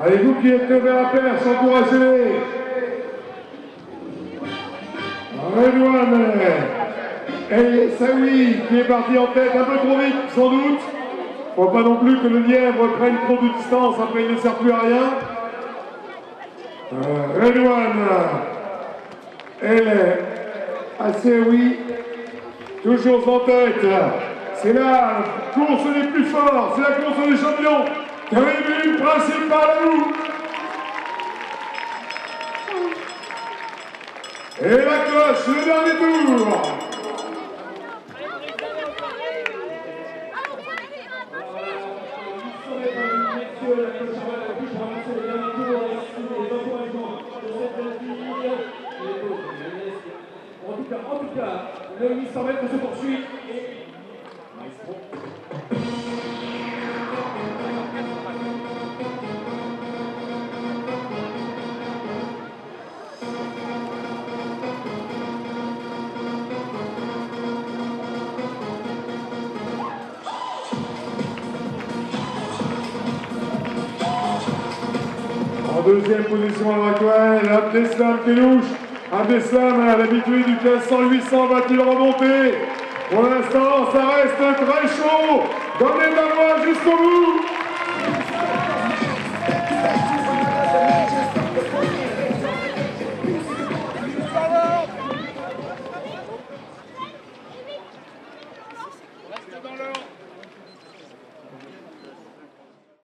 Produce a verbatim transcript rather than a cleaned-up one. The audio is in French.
Allez, vous qui êtes vers la perche, encouragez-les. Redouane El Saoui qui est parti en tête un peu trop vite, sans doute. Faut pas non plus que le lièvre prenne trop de distance, après il ne sert plus à rien. Euh, Redouane El Saoui, toujours en tête. C'est la course des plus forts, c'est la course des champions. Tribune principale à nous. Et la cloche, le dernier tour. En tout cas, en tout cas, le huit cents mètres se poursuit. En deuxième position à l'heure actuelle, Abdeslam Kenouch. Abdeslam, à l'habitude du classement huit cents, va-t-il remonter? Pour l'instant, ça reste très chaud. Donnez la voix jusqu'au bout.